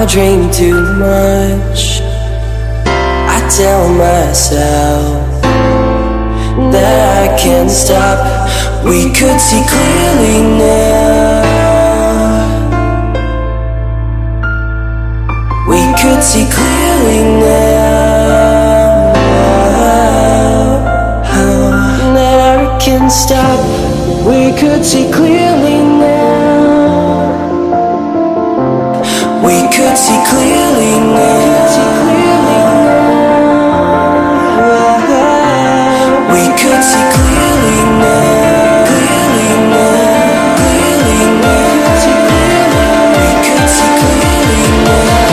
I dream too much. I tell myself that I can't stop. We could see clearly now. We could see clearly now. That I can't stop. We could see clearly now. We could see clearly now. We could see clearly now. Clearly now. Clearly now. We could see clearly now.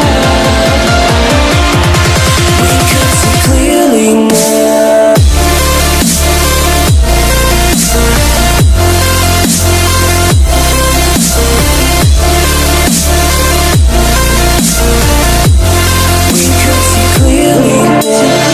We could see clearly now. We could see clearly now.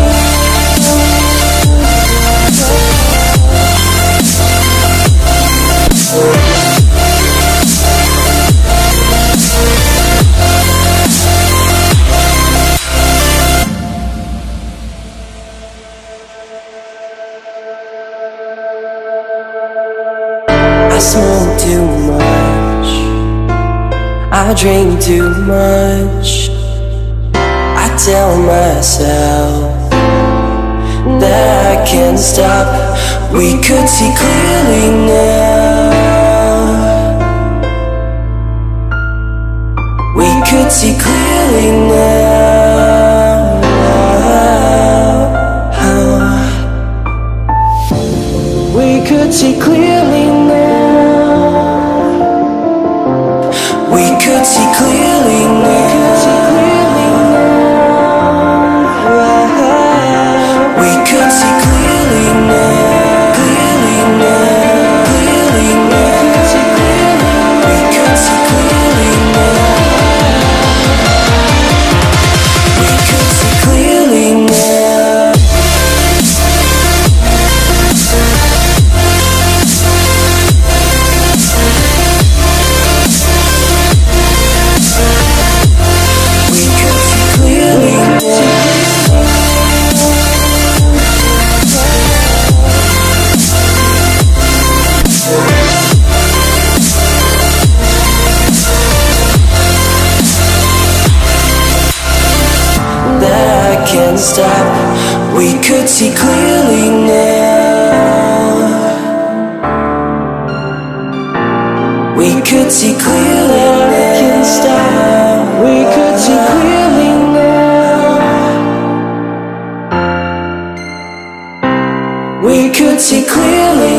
I smoke too much. I drink too much. I tell myself that I can't stop. We could see clearly now. We could see clearly now. We could see clearly now. We could see clearly now. We could see clearly now. Clearly now. Clearly now. We could see clearly now. We could see clearly now. We could see clearly now. That I can't stop. We could see clearly now. We could see clearly now. I can't stop. We could see clearly now. We could see clearly